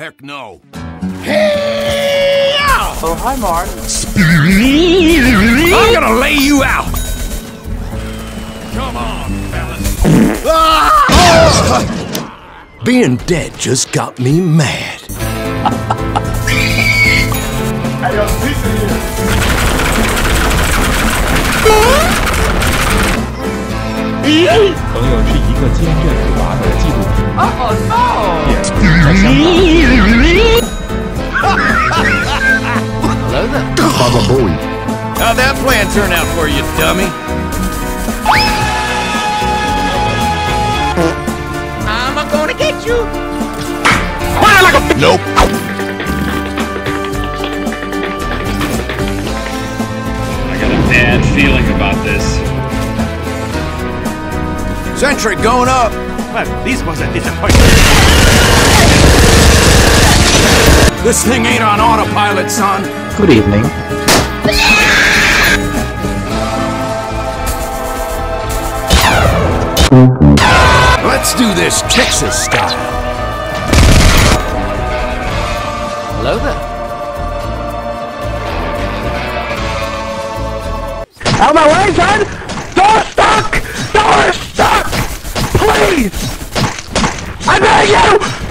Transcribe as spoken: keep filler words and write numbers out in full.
heck no. Oh, hi, Mark. I'm gonna lay you out. Come on, fellas. Being dead just got me mad. I got pizza here. 朋友是一个坚韧不拔的纪录片。 Oh, no! 在香港。 Hello there. Baba Booey. How'd that plan turn out for you, dummy? I'm gonna get you. Nope. I got a bad feeling about this. Sentry going up. Well, this was a disappointment. This thing ain't on autopilot, son. Good evening. Let's do this Texas style. Hello there. Out of my way, son! Door stuck! Door stuck! Please! I beg you!